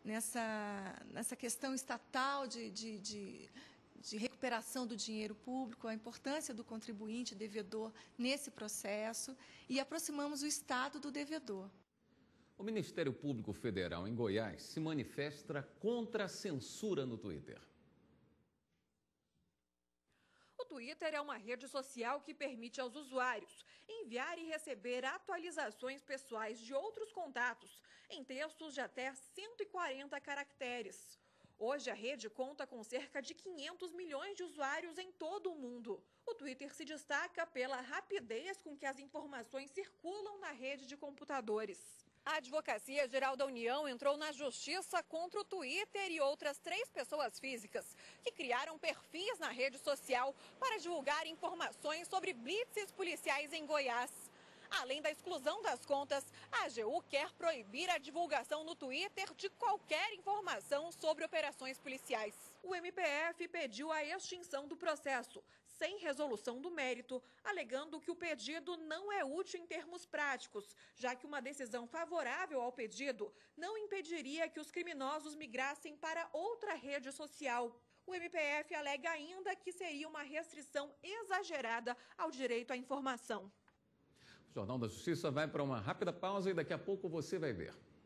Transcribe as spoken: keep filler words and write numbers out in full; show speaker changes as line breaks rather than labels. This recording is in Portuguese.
nessa, nessa questão estatal de, de, de, de recuperação do dinheiro público, a importância do contribuinte devedor nesse processo e aproximamos o Estado do devedor.
O Ministério Público Federal em Goiás se manifesta contra a censura no Twitter.
O Twitter é uma rede social que permite aos usuários enviar e receber atualizações pessoais de outros contatos em textos de até cento e quarenta caracteres. Hoje, a rede conta com cerca de quinhentos milhões de usuários em todo o mundo. O Twitter se destaca pela rapidez com que as informações circulam na rede de computadores. A Advocacia Geral da União entrou na justiça contra o Twitter e outras três pessoas físicas que criaram perfis na rede social para divulgar informações sobre blitzes policiais em Goiás. Além da exclusão das contas, a A G U quer proibir a divulgação no Twitter de qualquer informação sobre operações policiais. O M P F pediu a extinção do processo, sem resolução do mérito, alegando que o pedido não é útil em termos práticos, já que uma decisão favorável ao pedido não impediria que os criminosos migrassem para outra rede social. O M P F alega ainda que seria uma restrição exagerada ao direito à informação.
O Jornal da Justiça vai para uma rápida pausa e daqui a pouco você vai ver.